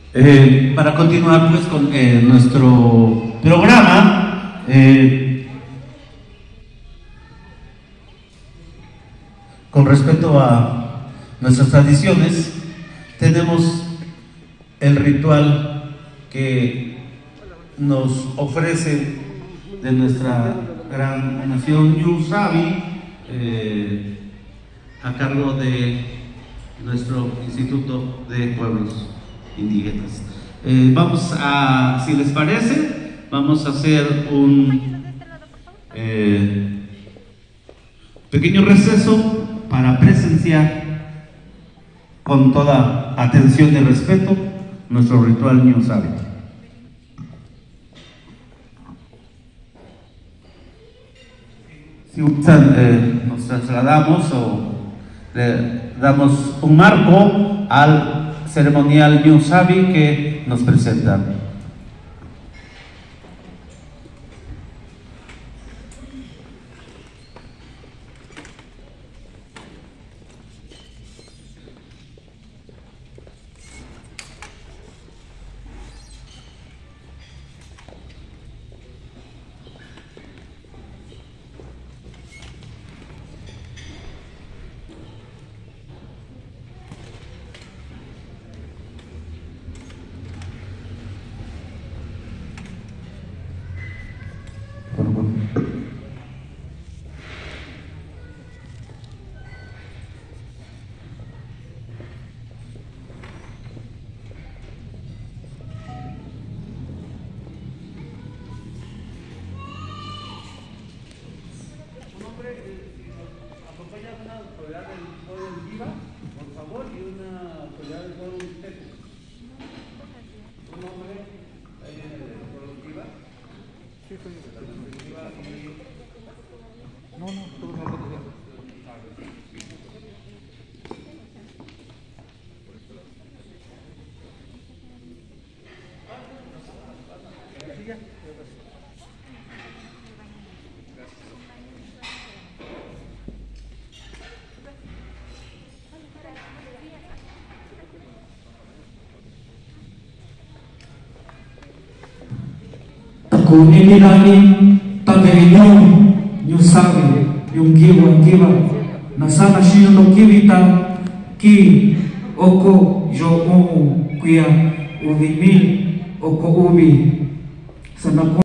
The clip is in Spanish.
Para continuar pues con nuestro programa, con respecto a nuestras tradiciones, tenemos el ritual que nos ofrece de nuestra gran nación Ñu Sabi, a cargo de nuestro Instituto de Pueblos Indígenas. Vamos a, si les parece, vamos a hacer un pequeño receso para presenciar con toda atención y respeto nuestro ritual Ñu Sabi. Si gustan, nos trasladamos o le damos un marco al ceremonial Ñu Sabi que nos presenta. Acompaña una autoridad del pueblo Viva, por favor, y una autoridad del pueblo Teco. Un nombre del pueblo Viva. Sí, soy yo. No, todos no lo tenemos. Kung inilalim tagainyong Ñu Sabi yung giwa nasana siya no kivita ki oko jo kuya ubi mil oko ubi sa